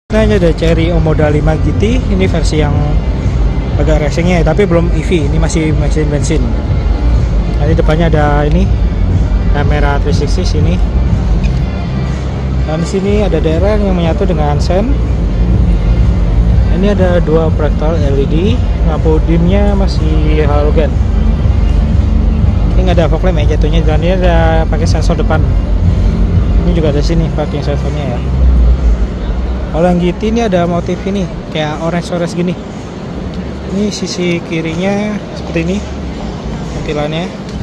Nah, ini ada Chery Omoda 5 GT. Ini versi yang agak racingnya ya, tapi belum EV. Ini masih mesin bensin. Nah, di depannya ada ini kamera 360 sini. Dan di sini ada daerah yang menyatu dengan sen. Ini ada dua proyektor LED, lampu dimnya masih halogen. Ini nggak ada fog lamp ya jatuhnya, dan ini ada pakai sensor depan. Ini juga ada sini pakai sensornya ya. Kalau yang GT ini ada motif ini kayak orange gini. Ini sisi kirinya seperti ini tampilannya.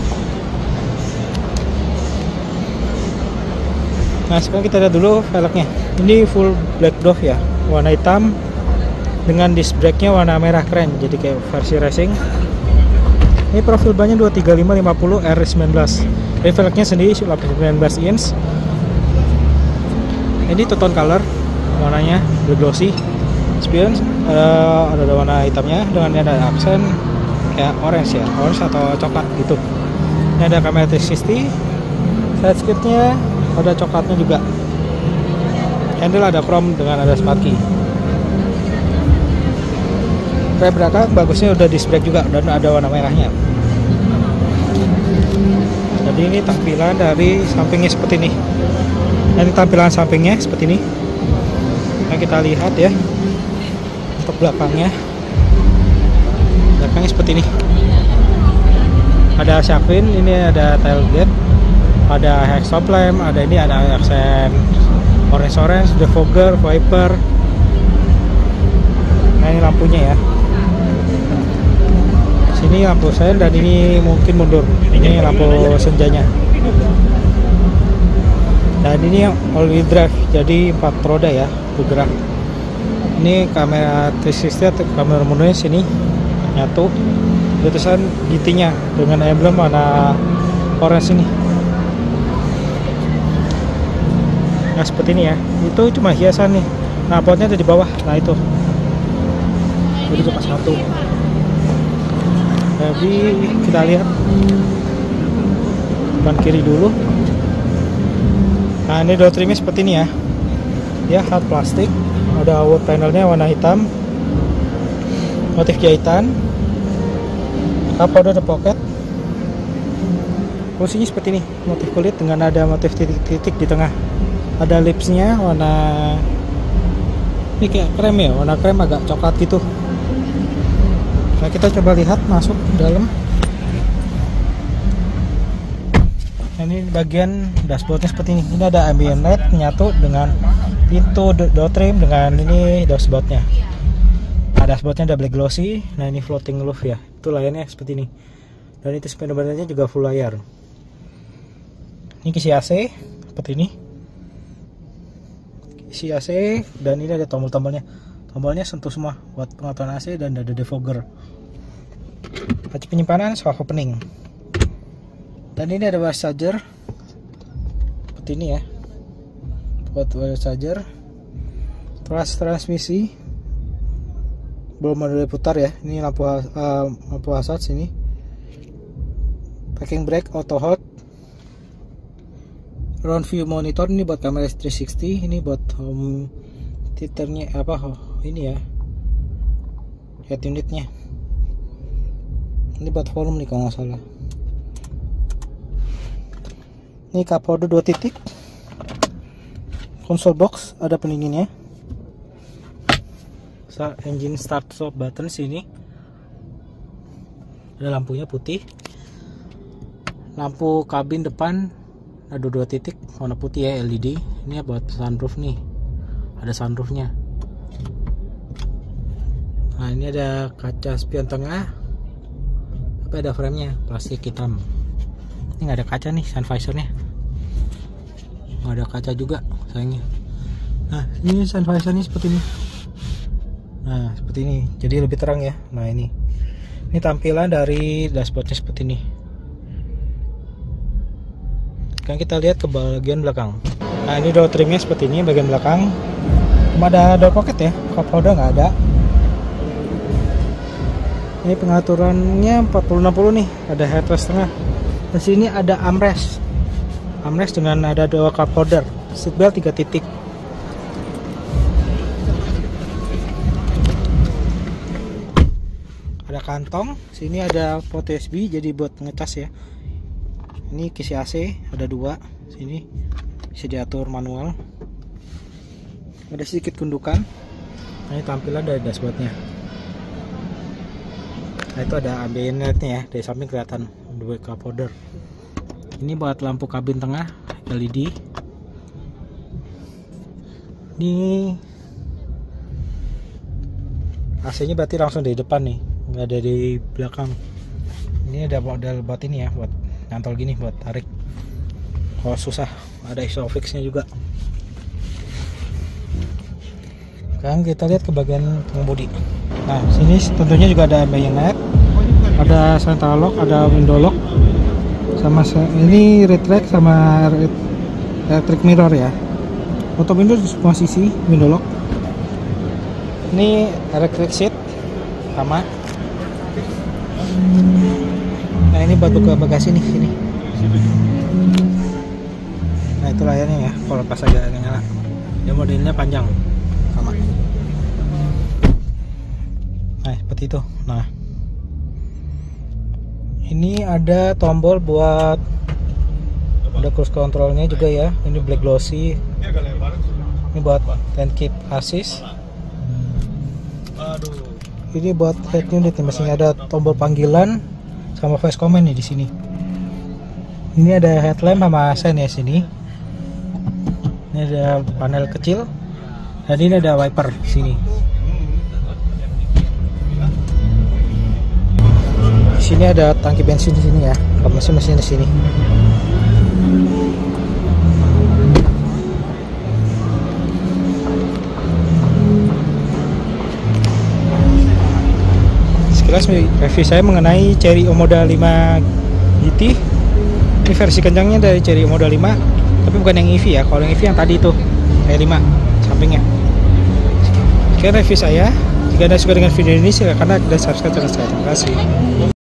Nah, sekarang kita lihat dulu velgnya. Ini full black dove ya, warna hitam dengan disc brake-nya warna merah, keren, jadi kayak versi racing. Ini profil bannya 235/50 R19. Ini velgnya sendiri 19 inch. Ini two tone color, warnanya glossy. Spion ada warna hitamnya dengan ada aksen kayak orange ya, orange atau coklat gitu. Ini ada kamera 360. Side skirtnya ada coklatnya juga. Handle ada chrome dengan ada sparky. Rem belakang bagusnya udah disc brake juga dan ada warna merahnya. Jadi ini tampilan dari sampingnya seperti ini. Ini tampilan sampingnya seperti ini. Nah, kita lihat ya untuk belakangnya. Belakangnya seperti ini. Ada shark fin, ini ada tailgate, ada head stop lamp, ada ini ada aksen orange, defogger, wiper. Nah, ini lampunya ya. Sini lampu sen dan ini mungkin mundur. Ini lampu senjanya. Dan ini yang all wheel drive, jadi 4 roda ya, bergerak. Ini kamera 360 atau kamera mundurnya sini nyatu. Tulisan GT-nya dengan emblem warna orange ini. Nah, seperti ini ya. Itu cuma hiasan nih. Nah, potnya ada di bawah. Nah, itu. Jadi cuma satu. Jadi kita lihat ban kiri dulu. Nah, ini door trimnya seperti ini ya. Ya, hard plastik. Ada wood panelnya warna hitam. Motif jahitan. Cup holder pocket. Kursinya seperti ini, motif kulit dengan ada motif titik-titik di tengah. Ada lipsnya warna ini kayak krem ya, warna krem agak coklat gitu. Nah, kita coba lihat masuk ke dalam. Nah, ini bagian dashboardnya seperti ini. Ini ada ambient light menyatu dengan pintu door trim dengan ini dashboardnya. Nah, dashboardnya ada black glossy. Nah, ini floating roof ya. Itu layarnya seperti ini. Dan itu speedometernya juga full layar. Ini kisi AC seperti ini. Kisi AC dan ini ada tombol-tombolnya. Tombolnya sentuh semua buat pengaturan AC dan ada defogger. Kunci penyimpanan soft opening. Dan ini ada wireless charger. Seperti ini ya. Buat wireless charger. Transmisi. Belum ada putar ya. Ini lampu hazard sini. Parking brake auto hold. Round view monitor ini buat kamera 360. Ini buat home theaternya ini ya. Head unitnya. Ini buat volume nih kalau nggak salah. Ini cup holder 2 titik. Console box ada pendinginnya. Engine start stop button sini. Ada lampunya putih. Lampu kabin depan ada 2 titik warna putih ya, LED. Ini buat sunroof nih. Ada sunroofnya. Nah, ini ada kaca spion tengah. Tapi ada framenya plastik hitam. Ini nggak ada kaca nih, sun visornya. Nggak ada kaca juga sayangnya. Nah, ini sun visornya seperti ini. Nah, seperti ini. Jadi lebih terang ya. Nah, ini tampilan dari dashboardnya seperti ini. Sekarang kita lihat ke bagian belakang. Nah, ini door trimnya seperti ini bagian belakang. Cuma ada door pocket ya, cup holder nggak ada. Ini pengaturannya 40-60 nih, ada headrest tengah. Di sini ada armrest dengan ada 2 cup holder, seatbelt 3 titik. kantong. Sini ada port USB jadi buat ngecas ya. Ini kisi AC ada 2. Sini bisa diatur manual. Ada sedikit gundukan. Nah, ini tampilan dari dashboardnya. Nah, itu ada ambient lightnya ya, dari samping kelihatan dua cup holder. Ini buat lampu kabin tengah LED. Ini AC-nya berarti langsung dari depan nih, nggak ada di belakang. Ini ada model buat ini ya, buat nyantol gini, buat tarik. Kalau susah, ada isofix-nya juga. Sekarang kita lihat ke bagian pengemudi. Nah, sini tentunya juga ada bayonet, ada central lock, ada window lock, sama ini retract sama electric mirror ya. Auto window di semua sisi, window lock. Ini electric seat sama. Nah, ini buat buka bagasi nih sini. Nah, itu layarnya ya, kalau pas agak nyala. Dia modelnya panjang sama. Nah, seperti itu. Nah, ini ada tombol buat, ada cruise controlnya juga ya. Ini black glossy. Ini buat 10 keep assist. Ini buat head unit, masih ada tombol panggilan sama voice command nih di sini. Ini ada headlamp sama sen ya sini. Ini ada panel kecil. Dan ini ada wiper sini. Di sini ada tangki bensin di sini ya. Mesin di sini. Sekilas review saya mengenai Chery Omoda 5 GT. Ini versi kencangnya dari Chery Omoda 5, tapi bukan yang EV ya. Kalau yang EV yang tadi itu E5 sampingnya. Sekian review saya. Jika Anda suka dengan video ini, silakan like dan subscribe channel saya. Terima kasih.